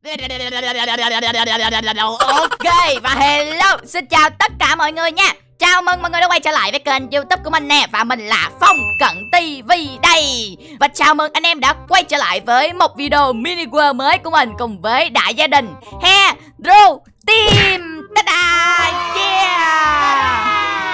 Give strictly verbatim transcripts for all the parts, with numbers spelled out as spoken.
Ok và hello, xin chào tất cả mọi người nha. Chào mừng mọi người đã quay trở lại với kênh YouTube của mình nè. Và mình là Phong Cận ti vi đây. Và chào mừng anh em đã quay trở lại với một video mini world mới của mình cùng với đại gia đình Hero Team. Ta-da! Yeah!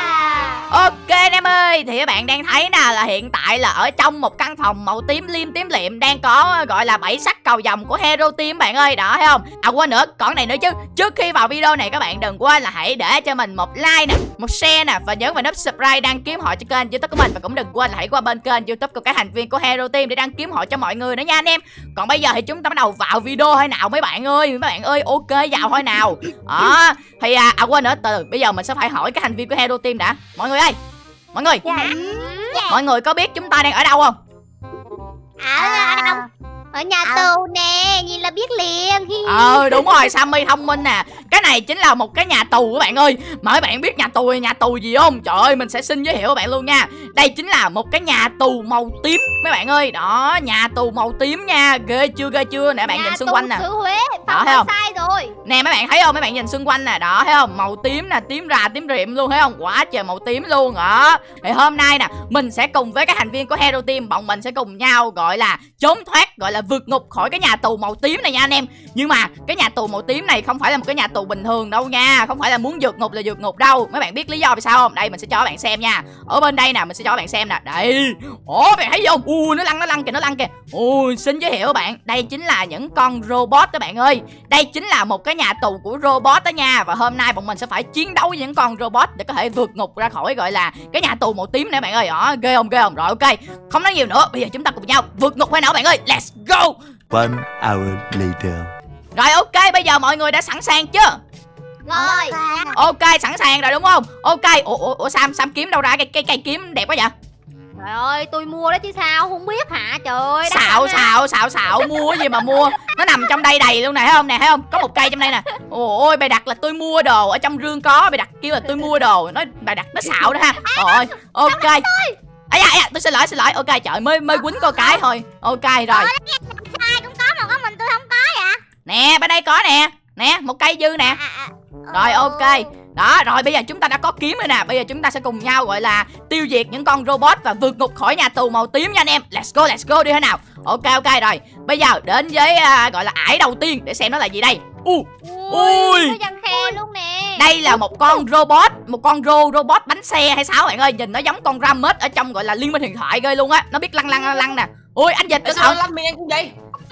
Ok anh em ơi, thì các bạn đang thấy nè là hiện tại là ở trong một căn phòng màu tím liêm tím liệm đang có gọi là bảy sắc cầu vồng của Hero Team bạn ơi, đó thấy không? À quên nữa, còn này nữa chứ. Trước khi vào video này các bạn đừng quên là hãy để cho mình một like nè, một share nè và nhớ vào nút subscribe đăng ký họ cho kênh YouTube của mình, và cũng đừng quên là hãy qua bên kênh YouTube của các thành viên của Hero Team để đăng ký họ cho mọi người nữa nha anh em. Còn bây giờ thì chúng ta bắt đầu vào video thôi nào mấy bạn ơi, mấy bạn ơi, ok vào thôi nào. Đó, thì à, à quên nữa, từ bây giờ mình sẽ phải hỏi các thành viên của Hero Team đã. Mọi người ơi, mọi người, Dạ. mọi người có biết chúng ta đang ở đâu không? Ở ở đâu? Ở nhà tù nè, nhìn là biết liền. Ờ đúng rồi, Sammy thông minh nè. Cái này chính là một cái nhà tù các bạn ơi. Mà các bạn biết nhà tù là nhà tù gì không? Trời ơi, mình sẽ xin giới thiệu các bạn luôn nha. Đây chính là một cái nhà tù màu tím mấy bạn ơi. Đó, nhà tù màu tím nha. Ghê chưa, ghê chưa? Nè bạn nhìn xung quanh nè. Nhà tù Huế, đó thấy không? Sai rồi. Nè mấy bạn thấy không? Mấy bạn nhìn xung quanh nè, đó thấy không? Màu tím nè, tím rà, tím rịm luôn thấy không? Quá trời màu tím luôn. Đó. Thì hôm nay nè, mình sẽ cùng với các thành viên của Hero Team, bọn mình sẽ cùng nhau gọi là trốn thoát, gọi là vượt ngục khỏi cái nhà tù màu tím này nha anh em. Nhưng mà cái nhà tù màu tím này không phải là một cái nhà tù bình thường đâu nha. Không phải là muốn vượt ngục là vượt ngục đâu. Mấy bạn biết lý do vì sao không? Đây mình sẽ cho các bạn xem nha. Ở bên đây nè, mình sẽ cho các bạn xem nè. Đây. Ủa bạn thấy không? Ui nó lăn nó lăn kìa, nó lăn kìa. Ui xin giới thiệu các bạn, đây chính là những con robot các bạn ơi. Đây chính là một cái nhà tù của robot đó nha. Và hôm nay bọn mình sẽ phải chiến đấu với những con robot để có thể vượt ngục ra khỏi gọi là cái nhà tù màu tím này bạn ơi. Đó, ghê không, ghê không? Rồi ok, không nói nhiều nữa, bây giờ chúng ta cùng nhau vượt ngục hay nào bạn ơi. Let's go. One hour later. Rồi ok, bây giờ mọi người đã sẵn sàng chưa? Rồi. Ok, sẵn sàng rồi đúng không? Ok, ủa, ủa, ủa Sam, Sam kiếm đâu ra cái cây cây kiếm đẹp quá vậy? Trời ơi, tôi mua đó chứ sao, không biết hả? Trời ơi. Xạo xạo xạo xạo mua cái gì mà mua. Nó nằm trong đây đầy luôn này, thấy không? Nè thấy không? Có một cây trong đây nè. Ôi bài đặt là tôi mua đồ, ở trong rương có, bài đặt kêu là tôi mua đồ. Nó bài đặt nó xạo đó ha. Rồi, ok. À, dạ, dạ, tôi xin lỗi, xin lỗi. Ok, trời mới mới quýnh cô cái thôi. Ok rồi. Sai cũng có mà có mình tôi không có vậy. Nè, bên đây có nè. Nè, một cây dư nè. Rồi ok. Đó, rồi bây giờ chúng ta đã có kiếm rồi nè. Bây giờ chúng ta sẽ cùng nhau gọi là tiêu diệt những con robot và vượt ngục khỏi nhà tù màu tím nha anh em. Let's go, let's go đi thế nào. Ok ok rồi. Bây giờ đến với uh, gọi là ải đầu tiên để xem nó là gì đây. U. Ui. Luôn nè. Đây là một con robot, một con ro robot bánh xe hay sao bạn ơi, nhìn nó giống con Ramus ở trong gọi là Liên Minh Huyền Thoại ghê luôn á. Nó biết lăn lăn lăn, lăn nè. Ui anh dịch cái sao? Lăn miệng anh cũng vậy.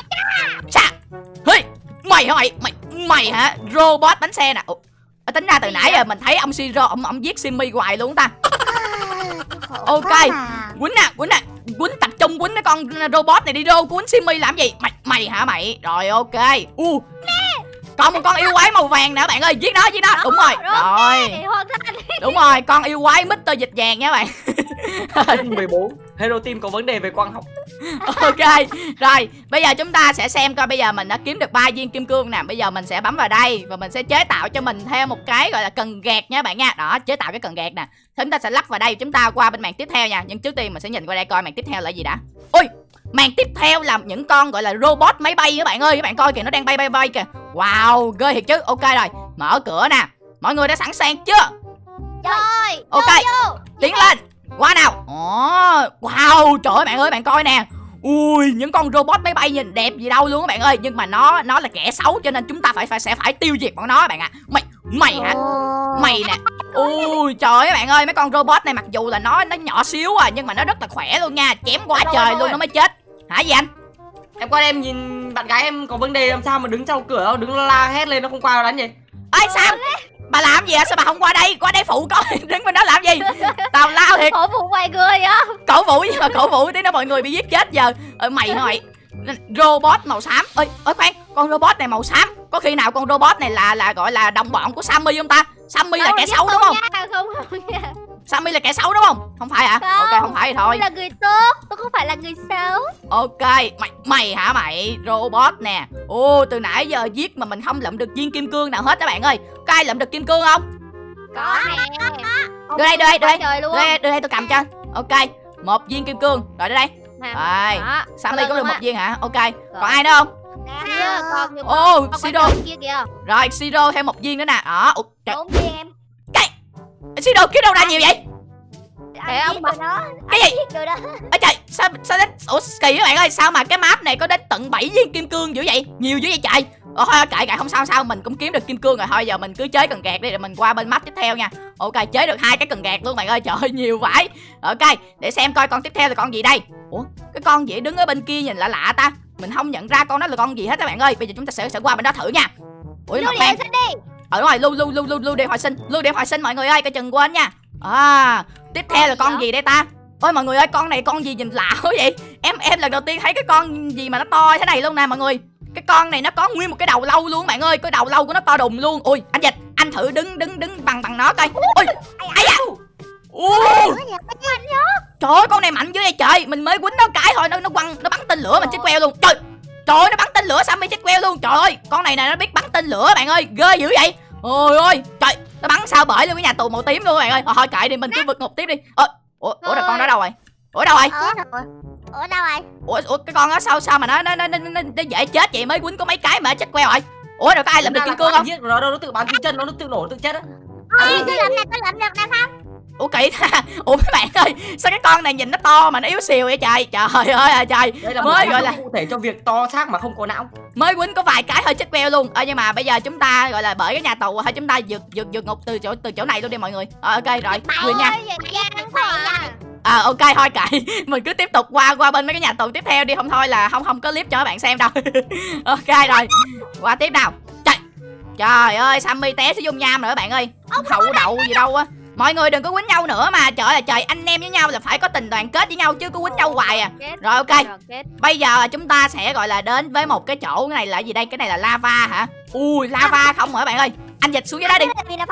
Sao? Hey, mày hả mày? Mày mày hả? Robot bánh xe nè. Ủa, tính ra từ nãy giờ mình thấy ông Siro ông ông giết Simmy hoài luôn ta. Ok, quýnh nè, quýnh nè, quýnh tập trung quýnh cái con robot này đi rô, quýnh Simmy làm gì? Mày mày hả mày? Rồi ok. U. Uh. Còn một con yêu quái màu vàng nữa bạn ơi, giết nó, giết nó. Đúng rồi. Rồi. Đúng rồi, con yêu quái mít tơ dịch vàng nha bạn. mười bốn Hero Team có vấn đề về quang học. Ok. Rồi, bây giờ chúng ta sẽ xem coi bây giờ mình đã kiếm được ba viên kim cương nè. Bây giờ mình sẽ bấm vào đây và mình sẽ chế tạo cho mình theo một cái gọi là cần gạt nha bạn nha. Đó, chế tạo cái cần gạt nè. Chúng ta sẽ lắp vào đây, chúng ta qua bên màn tiếp theo nha. Nhưng trước tiên mình sẽ nhìn qua đây coi màn tiếp theo là gì đã. Ôi, màn tiếp theo là những con gọi là robot máy bay các bạn ơi. Các bạn coi kìa, nó đang bay bay bay kìa. Wow, ghê thiệt chứ. Ok rồi, mở cửa nè. Mọi người đã sẵn sàng chưa? Rồi. Ok, tiến lên. Qua nào. Ồ, wow, trời ơi bạn ơi, bạn coi nè. Ui, những con robot máy bay nhìn đẹp gì đâu luôn các bạn ơi. Nhưng mà nó nó là kẻ xấu cho nên chúng ta phải phải sẽ phải tiêu diệt bọn nó bạn ạ. À. Mày mày hả? Mày nè. Ui trời ơi bạn ơi, mấy con robot này mặc dù là nó nó nhỏ xíu à nhưng mà nó rất là khỏe luôn nha. Chém quá rồi, trời rồi. luôn nó mới chết. Hả gì anh? Em qua em nhìn bạn gái em có vấn đề làm sao mà đứng sau cửa, đứng la hét lên nó không qua đánh gì. Ê Sam, bà làm gì à? Sao bà không qua đây? Qua đây phụ coi. Đứng bên đó làm gì? Tào lao thiệt. Cổ vụ ngoài người á. Cổ vũ nhưng mà cổ vũ tí nữa mọi người bị giết chết giờ. Ờ, mày hả mày? Robot màu xám. Ơi, ơi khoan, con robot này màu xám. Có khi nào con robot này là là gọi là đồng bọn của Sammy không ta? Sammy là kẻ xấu đúng không? Nha, không, không nha. Sammy là kẻ xấu đúng không? Không phải hả? Không, ok không phải thì thôi. tôi là người tốt, tôi không phải là người xấu. Ok, mày mày hả mày? Robot nè. Ô, từ nãy giờ giết mà mình không lượm được viên kim cương nào hết đó bạn ơi. Có ai lượm được kim cương không? Có nè. Đưa đây, đưa đây, đưa đây. Đưa đây, đưa đây tôi cầm cho. Ok, một viên kim cương. Rồi đưa đây. Rồi, Sammy có được một viên hả? Ok, còn ai nữa không? Kia, còn nhiều Ô, con Siro. kia kìa. Rồi, Siro thêm một viên nữa nè. Đó, ủa, trời. Bốn viên em. Siro kiếm đâu ra nhiều vậy? Để ông bật đó. Cái gì? Rồi đó. Ôi trời, sao sao đến ủa kỳ các bạn ơi, sao mà cái map này có đến tận bảy viên kim cương dữ vậy? Nhiều dữ vậy trời. Ồ thôi kệ kệ không sao sao, mình cũng kiếm được kim cương rồi, thôi giờ mình cứ chế cần gạt đi rồi mình qua bên map tiếp theo nha. Ok, chế được hai cái cần gạt luôn bạn ơi, trời ơi nhiều vãi. Ok, để xem coi con tiếp theo là con gì đây. Ủa, cái con gì đứng ở bên kia nhìn lạ lạ ta. Mình không nhận ra con đó là con gì hết các bạn ơi. Bây giờ chúng ta sẽ sẽ qua bên đó thử nha. Ủa mà khoan. Ờ đúng rồi, lưu lưu lưu lưu lưu điện hồi sinh, lưu điện hồi sinh mọi người ơi, coi chừng quên nha. À, tiếp theo là con gì đây ta? Ôi mọi người ơi, con này con gì nhìn lạ quá vậy? Em em lần đầu tiên thấy cái con gì mà nó to thế này luôn nè mọi người. Cái con này nó có nguyên một cái đầu lâu luôn bạn ơi, cái đầu lâu của nó to đùng luôn. Ui, anh Dịch, anh thử đứng đứng đứng bằng bằng nó coi. Ui, ai da. Ui. Trời ơi, con này mạnh dữ vậy trời, mình mới quýnh nó cái thôi nó nó quăng nó bắn tên lửa mình chết queo luôn. Trời. Trời ơi, nó bắn tên lửa Sammy chết queo luôn. Trời ơi, con này nè nó biết bắn tên lửa bạn ơi, ghê dữ vậy. Ôi ôi, trời, nó bắn sao bể luôn cái nhà tù màu tím luôn các bạn ơi. Thôi kệ đi, mình cứ vượt ngục tiếp đi. Ơ, ủa, ủa rồi con đó đâu rồi? Ủa đâu rồi? Ủa đâu rồi? Ủa, ủa cái con đó sao sao mà nó nó nó nó, nó, nó dễ chết vậy, mới quýnh có mấy cái mà chết queo rồi. Ủa rồi có ai làm được kim cương không? Nó đâu nó tự bắn chân nó nó tự nổ tự chết á. Ôi, tôi làm này tôi làm được nè không? Ủa kỳ ta. Ủa mấy bạn ơi, sao cái con này nhìn nó to mà nó yếu xìu vậy trời. Trời ơi à trời. Đây là mới gọi là cụ thể cho việc to xác mà không có não. Mới quýnh có vài cái hơi chết queo luôn. Ờ nhưng mà bây giờ chúng ta gọi là bởi cái nhà tù thôi, chúng ta vượt vượt vượt ngục từ chỗ từ chỗ này luôn đi mọi người. Ờ ok rồi, Nguyên nha. À ok thôi kệ. Mình cứ tiếp tục qua qua bên mấy cái nhà tù tiếp theo đi, không thôi là không không có clip cho các bạn xem đâu. Ok rồi. Qua tiếp nào. Trời. Trời ơi, Sammy té xuống dung nham rồi các bạn ơi. Hậu đậu gì đâu á. Mọi người đừng có quýnh nhau nữa mà. Trời ơi là trời, anh em với nhau là phải có tình đoàn kết với nhau chứ cứ quýnh nhau hoài à. Rồi ok. Bây giờ chúng ta sẽ gọi là đến với một cái chỗ, cái này là gì đây? Cái này là lava hả? Ui lava không hả các bạn ơi. Anh Dịch xuống dưới đó đi.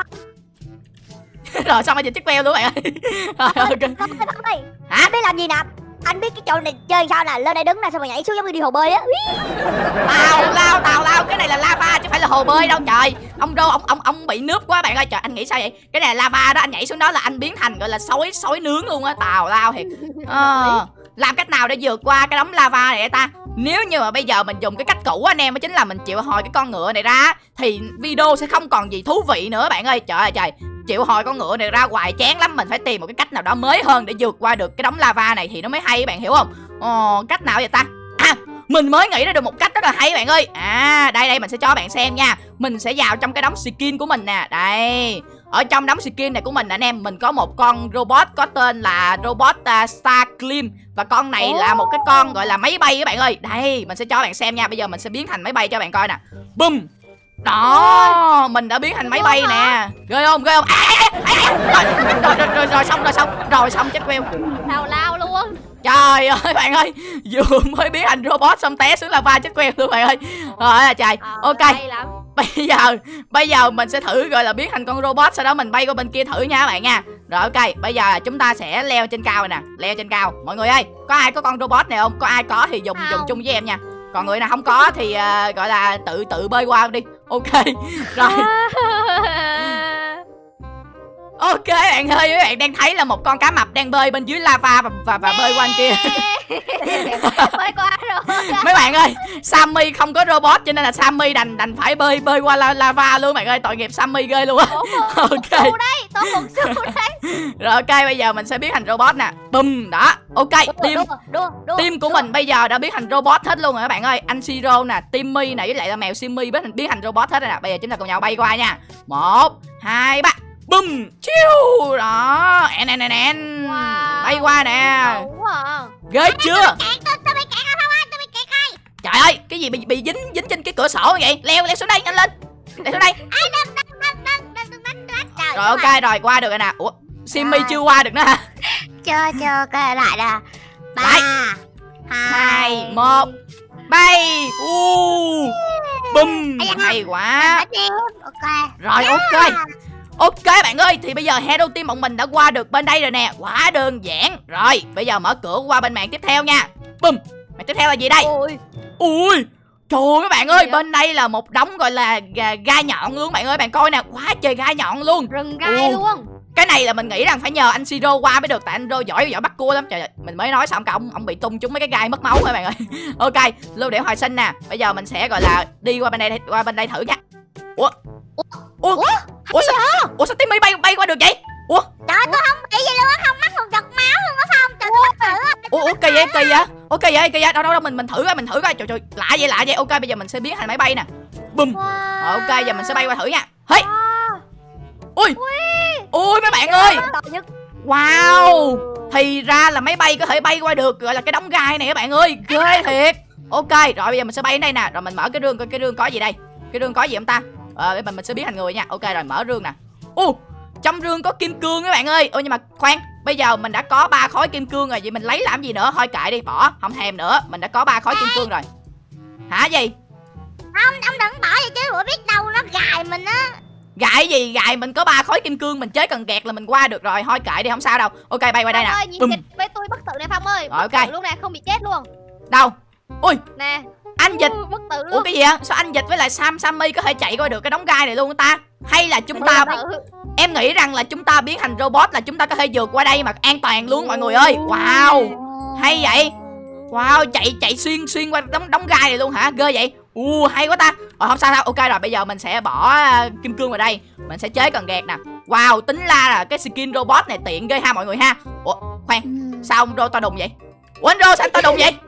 Rồi xong anh Dịch chết queo luôn các bạn ơi. Rồi ok. Hả? Anh biết làm gì nè? Anh biết cái chỗ này chơi sao nè, lên đây đứng nè xong rồi nhảy xuống giống như đi hồ bơi á. Tào lao tào lao, cái này là lava chứ phải là hồ bơi đâu trời. Ông Rô ông ông ông bị nước quá bạn ơi. Trời anh nghĩ sao vậy? Cái này là lava đó, anh nhảy xuống đó là anh biến thành gọi là sói sói nướng luôn á. Tào lao thiệt. Ờ, làm cách nào để vượt qua cái đống lava này ta? Nếu như mà bây giờ mình dùng cái cách cũ anh em, đó chính là mình triệu hồi cái con ngựa này ra thì video sẽ không còn gì thú vị nữa bạn ơi. Trời ơi trời, triệu hồi con ngựa này ra hoài chán lắm, mình phải tìm một cái cách nào đó mới hơn để vượt qua được cái đống lava này thì nó mới hay các bạn hiểu không? Ờ, cách nào vậy ta? À, mình mới nghĩ ra được một cách rất là hay bạn ơi. À, đây đây mình sẽ cho bạn xem nha. Mình sẽ vào trong cái đống skin của mình nè. Đây. Ở trong đống skin này của mình anh em, mình có một con robot có tên là robot uh, Starclim. Và con này là một cái con gọi là máy bay các bạn ơi. Đây, mình sẽ cho bạn xem nha. Bây giờ mình sẽ biến thành máy bay cho bạn coi nè. Bum. Đó, mình đã biến thành máy bay nè. Ghê không, ghê không? À, à, à, rồi, rồi, rồi, rồi, rồi xong, rồi xong, rồi xong chết queo. Tào lao luôn. Trời ơi bạn ơi, vừa mới biến thành robot xong té xuống lava chết queo luôn bạn ơi. Rồi trời, ok. Bây giờ, bây giờ mình sẽ thử gọi là biến thành con robot, sau đó mình bay qua bên kia thử nha các bạn nha. Rồi ok, bây giờ chúng ta sẽ leo trên cao này nè, leo trên cao. Mọi người ơi, có ai có con robot này không? Có ai có thì dùng dùng chung với em nha. Còn người nào không có thì uh, gọi là tự tự bơi qua đi. Ok. Rồi. Ok bạn ơi, các bạn đang thấy là một con cá mập đang bơi bên dưới lava và và, và bơi qua bên kia. Bơi qua rồi. Mấy bạn ơi, Sammy không có robot cho nên là Sammy đành đành phải bơi bơi qua la, lava luôn bạn ơi, tội nghiệp Sammy ghê luôn á. Ok. Đấy, tôi cũng su đấy. Rồi ok, bây giờ mình sẽ biến thành robot nè. Bum, đó. Ok, team team của mình bây giờ đã biến thành robot hết luôn rồi các bạn ơi. Anh Siro nè, Timmy nè với lại là mèo Simmy biến thành biến thành robot hết rồi nè. Bây giờ chúng ta cùng nhau bay qua nha. Một, hai, ba. Bum, chiu. Đó, en en en en. Wow. Bay qua nè. Ghê chưa? Trời ơi, cái gì bị bị dính dính trên cái cửa sổ vậy? Leo leo xuống đây, nhanh lên. Leo xuống đây. Rồi ok rồi, qua được rồi nè. Ủa, Simmy chưa qua được nữa hả? Chưa chưa, cái lại nè. Ba, hai, một, bay. U. Bum, hay quá. Rồi ok. Ok bạn ơi, thì bây giờ Hero Team bọn mình đã qua được bên đây rồi nè. Quá đơn giản. Rồi, bây giờ mở cửa qua bên màn tiếp theo nha. Bum. Màn tiếp theo là gì đây? Ui. Ui. Trời ơi các bạn ơi, bên đây là một đống gọi là gai, gai nhọn luôn bạn ơi, bạn coi nè, quá trời gai nhọn luôn. Rừng gai luôn. Cái này là mình nghĩ rằng phải nhờ anh Siro qua mới được, tại anh Rô giỏi giỏi bắt cua lắm. Trời ơi, mình mới nói xong cả ông ông bị tung trúng mấy cái gai mất máu các bạn ơi. Ok, lưu điểm hồi sinh nè. Bây giờ mình sẽ gọi là đi qua bên đây qua bên đây thử nha. Ủa? Ủa? Ủa? Ủa sao? Ủa sao Timmy bay bay qua được vậy? Ủa? Trời ơi, tôi không bị gì luôn á, không mắc một giọt máu luôn á Phong. Trời ơi, thử á. Ủa, ủa kỳ vậy, kỳ vậy? Ủa kỳ vậy, kỳ vậy? Đâu đâu đâu mình mình thử coi, mình thử coi. Trời trời, lạ vậy lạ vậy. Ok, bây giờ mình sẽ biến thành máy bay nè. Bùm. Wow. Ok, giờ mình sẽ bay qua thử nha. Hey. Ui. Ui mấy bạn ơi. Wow. Thì ra là máy bay có thể bay qua được gọi là cái đống gai này các bạn ơi. Ghê thiệt. Ok, rồi bây giờ mình sẽ bay đến đây nè. Rồi mình mở cái rương coi cái rương có gì đây. Cái rương có gì không ta? Ờ, mình mình sẽ biến thành người nha. Ok rồi, mở rương nè. Ô, trong rương có kim cương các bạn ơi. Ôi nhưng mà khoan, bây giờ mình đã có ba khối kim cương rồi, vậy mình lấy làm gì nữa? Thôi kệ đi, bỏ, không thèm nữa. Mình đã có ba khối kim cương rồi. Hả gì? Không, ông đừng bỏ vậy chứ, bữa biết đâu nó gài mình á. Gài gì gài, mình có ba khối kim cương, mình chế cần gẹt là mình qua được rồi. Thôi kệ đi, không sao đâu. Ok, bay qua đây nè. Phong ơi, nhìn dịch với tôi bất tử này Phong ơi. Rồi, Bất ok. tử luôn nè, không bị chết luôn. Đâu? Ui, Nè. anh Dịch. Ừ, bất tử luôn. Ủa cái gì vậy? Sao anh Dịch với lại Sam Sammy có thể chạy qua được cái đống gai này luôn ta? Hay là chúng ta em nghĩ rằng là chúng ta biến thành robot là chúng ta có thể vượt qua đây mà an toàn luôn mọi người ơi. Wow, hay vậy. Wow, chạy chạy xuyên xuyên qua đống đống gai này luôn hả? Ghê vậy. U hay quá ta. Rồi không sao đâu. Ok rồi, bây giờ mình sẽ bỏ uh, kim cương vào đây. Mình sẽ chế cần gẹt nè. Wow, tính ra là cái skin robot này tiện ghê ha mọi người ha. Ủa, khoan, sao ông Rô to đùng vậy? Ủa anh Rô sao anh to đùng vậy?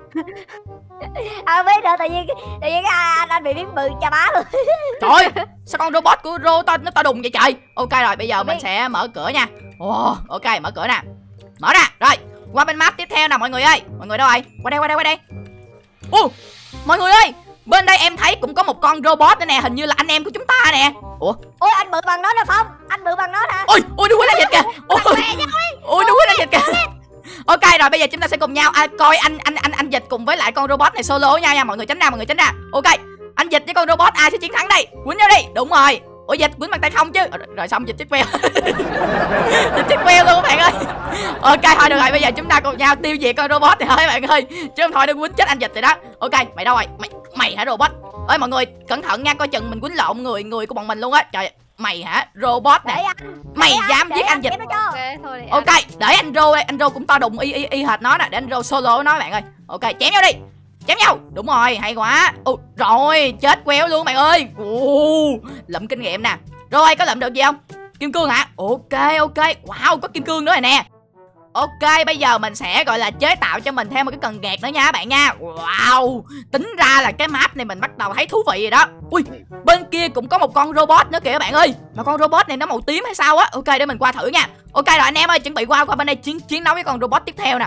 À biết nữa, tự nhiên tự nhiên anh, anh bị biến bự cha bá luôn. Trời ơi, sao con robot của Rô to nó to đùng vậy trời? Ok rồi, bây giờ mình sẽ mở cửa nha. Ồ, ok, mở cửa nè. Mở ra. Rồi, qua bên map tiếp theo nè mọi người ơi. Mọi người đâu rồi? Qua đây, qua đây, qua đây. Ồ, mọi người ơi, bên đây em thấy cũng có một con robot nữa nè, hình như là anh em của chúng ta nè. Ủa? Ôi anh bự bằng nó nè Phong, anh bự bằng nó nè. Ôi, ôi nó quýnh anh Dịch kìa. Ôi, ôi nó quýnh anh Dịch kìa. Ok rồi, bây giờ chúng ta sẽ cùng nhau à, coi anh anh anh anh Dịch cùng với lại con robot này solo với nhau nha. Mọi người tránh ra, mọi người tránh ra. Ok, anh Dịch với con robot ai sẽ chiến thắng đây? Quýnh nhau đi. Đúng rồi. Ủa Dịch quýnh bằng tay không chứ. Rồi, rồi xong Dịch chết queo. Dịch chết queo luôn các bạn ơi. Ok thôi được rồi, bây giờ chúng ta cùng nhau tiêu diệt con robot này thôi các bạn ơi, chứ không thôi nó quýnh chết anh Dịch rồi đó. Ok, mày đâu rồi? Mày mày hả robot? Ơi mọi người cẩn thận nha, coi chừng mình quýnh lộn người người của bọn mình luôn á. Trời, mày hả robot nè? Mày để dám anh, giết anh Dịch? Ok, thôi để Ok, để anh Rô đây, anh Rô cũng to đùng y y y hệt nó nè, để anh Rô solo với nó bạn ơi. Ok, chém nhau đi. Chém nhau. Đúng rồi, hay quá. Ồ, rồi, chết quéo luôn bạn ơi. Ồ, lụm kinh nghiệm nè. Rồi, có lụm được gì không? Kim cương hả? Ok, ok. Wow, có kim cương nữa rồi nè. Ok, bây giờ mình sẽ gọi là chế tạo cho mình thêm một cái cần gạt nữa nha các bạn nha. Wow, tính ra là cái map này mình bắt đầu thấy thú vị rồi đó. Ui, bên kia cũng có một con robot nữa kìa các bạn ơi. Mà con robot này nó màu tím hay sao á. Ok, để mình qua thử nha. Ok rồi anh em ơi, chuẩn bị qua qua bên đây chiến chiến đấu với con robot tiếp theo nè.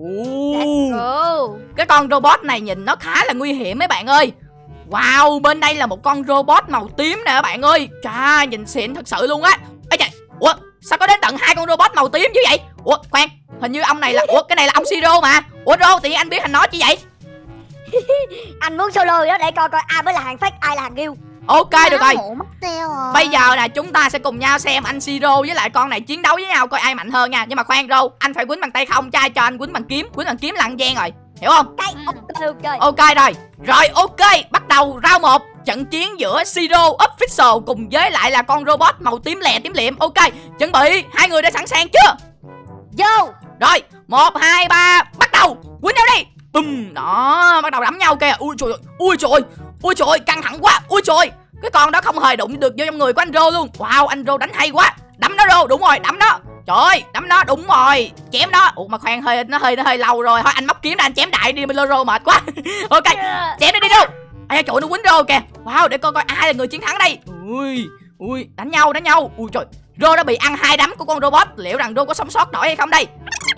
Go. Cái con robot này nhìn nó khá là nguy hiểm mấy bạn ơi. Wow, bên đây là một con robot màu tím nè các bạn ơi. Chà, nhìn xịn thật sự luôn á. Ê trời, ủa, sao có đến tận hai con robot màu tím như vậy? Ủa, khoan, hình như ông này là, ủa, cái này là ông Siro mà. Ủa Rô, tự nhiên anh biết thành nó chứ vậy? Anh muốn solo đó để coi coi ai mới là hàng fake, ai là hàng real. Ok, được rồi. À. Bây giờ nè, chúng ta sẽ cùng nhau xem anh Siro với lại con này chiến đấu với nhau coi ai mạnh hơn nha. Nhưng mà khoan Rô, anh phải quýnh bằng tay không, trai cho anh quýnh bằng kiếm. Quýnh bằng kiếm là ăn gian rồi, hiểu không? Cái ok. Ok rồi. Rồi ok, bắt đầu round một. Trận chiến giữa Siro Official cùng với lại là con robot màu tím lè tím liệm. Ok, chuẩn bị, hai người đã sẵn sàng chưa? Vô. Rồi, một, hai, ba, bắt đầu. Quýnh nhau đi. Bùm, đó, bắt đầu đấm nhau kìa. Ui trời ơi, ui trời ơi, ui trời ơi, căng thẳng quá. Ui trời, cái con đó không hề đụng được vô trong người của anh Rô luôn. Wow, anh Rô đánh hay quá. Đấm nó Rô, đúng rồi, đấm nó. Trời ơi, đấm nó, đúng rồi. Chém nó. Ủa mà khoan, hơi nó hơi nó hơi lâu rồi. Thôi anh móc kiếm ra anh chém đại đi, bên Rô mệt quá. Ok, chém đi đi Rô. Ây trời, nó quýnh Rô kìa. Wow, để coi coi ai là người chiến thắng đây. Ui, ui, đánh nhau, đánh nhau. Ui trời, Rô đã bị ăn hai đấm của con robot. Liệu rằng Rô có sống sót nổi hay không đây?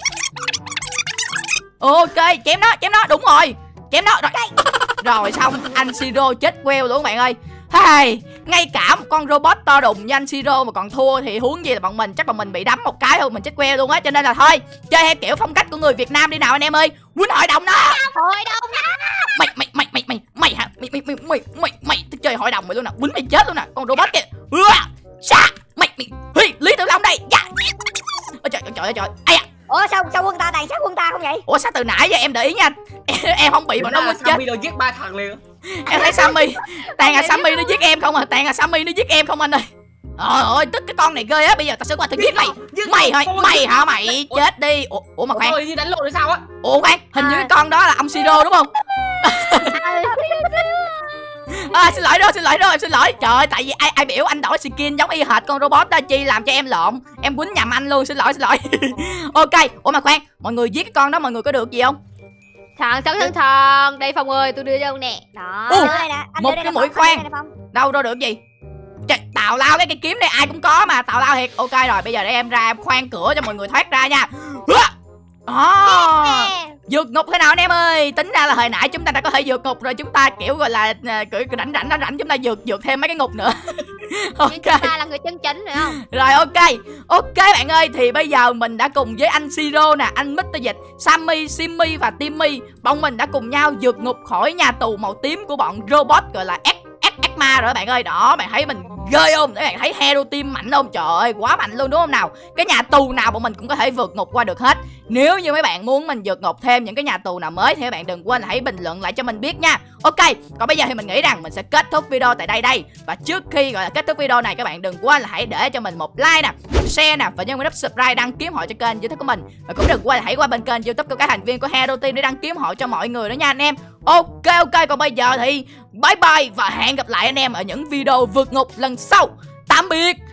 Ok, chém nó, chém nó, đúng rồi. Chém nó, rồi. Rồi xong, anh Siro chết queo luôn các bạn ơi. Hey, ngay cả một con robot to đùng như anh Siro mà còn thua thì huống gì là bọn mình, chắc bọn mình bị đấm một cái thôi mình chết queo luôn á. Cho nên là thôi, chơi theo kiểu phong cách của người Việt Nam đi nào anh em ơi. Quýnh hội đồng nó. Hội đồng nó. Mày mày mày mày mày mày hả? Mày mày mày mày mày mày thích chơi hội đồng mày luôn nè. Quýnh mày chết luôn nè, con robot kìa. Sa, mày mày Lý Tử Long đây. Dạ. Ôi trời trời trời trời. Ai à. Ủa sao sao quân ta tàn sát quân ta không vậy? vậy? Ủa sao từ nãy giờ em để ý nha. Em, em không bị bọn nó quýnh chết. Sammy nó giết ba thằng liền. Em thấy Sammy, toàn là Sammy nó giết em không à, toàn là Sammy nó giết em không anh ơi. Trời ơi, tức cái con này ghê á, bây giờ tao sẽ qua tao giết mày. Mày hả? Mày hả mày? Chết đi. Ủa, ủa mà khoan. Thôi như đánh lộn hay sao á? Ủa khoan, hình như cái con đó là ông Siro đúng không? À, xin lỗi rồi, xin lỗi rồi, xin lỗi. Trời ơi, tại vì ai ai biểu anh đổi skin giống y hệt con robot đó chi làm cho em lộn. Em quýnh nhầm anh luôn, xin lỗi, xin lỗi. Ok, ủa mà khoan, mọi người giết cái con đó mọi người có được gì không? Thằng thằng thằng thằng đây Phong ơi, tôi đưa cho ông nè. Đó. Ủa, Đây nè, anh một đưa đây cái nè, mũi Phong, khoan. đây nè, Phong. Đâu đâu được gì? Trời, tào lao cái cây kiếm này ai cũng có mà, tào lao thiệt. Ok rồi, bây giờ để em ra em khoan cửa cho mọi người thoát ra nha. À, vượt ngục thế nào anh em ơi? Tính ra là hồi nãy chúng ta đã có thể vượt ngục rồi, chúng ta kiểu gọi là kiểu rảnh rảnh rảnh rảnh chúng ta vượt vượt thêm mấy cái ngục nữa. Ok. Nhưng chúng ta là người chân chính phải không? Rồi ok. Ok bạn ơi, thì bây giờ mình đã cùng với anh Siro nè, anh mít tơ Dịch, Sammy, Simmy và Timmy, bọn mình đã cùng nhau vượt ngục khỏi nhà tù màu tím của bọn robot gọi là X X ma rồi bạn ơi. Đó, bạn thấy mình ghê không? Để bạn thấy Hero Team mạnh không? Trời ơi, quá mạnh luôn đúng không nào? Cái nhà tù nào bọn mình cũng có thể vượt ngục qua được hết. Nếu như mấy bạn muốn mình vượt ngục thêm những cái nhà tù nào mới thì các bạn đừng quên là hãy bình luận lại cho mình biết nha. Ok, còn bây giờ thì mình nghĩ rằng mình sẽ kết thúc video tại đây đây. Và trước khi gọi là kết thúc video này, các bạn đừng quên là hãy để cho mình một like nè, một share nè, và nhấn vào nút subscribe đăng ký họ cho kênh YouTube của mình. Và cũng đừng quên là hãy qua bên kênh YouTube của các thành viên của Hero Team để đăng ký họ cho mọi người nữa nha anh em. Ok ok, còn bây giờ thì bye bye và hẹn gặp lại anh em ở những video vượt ngục lần sau. Tạm biệt.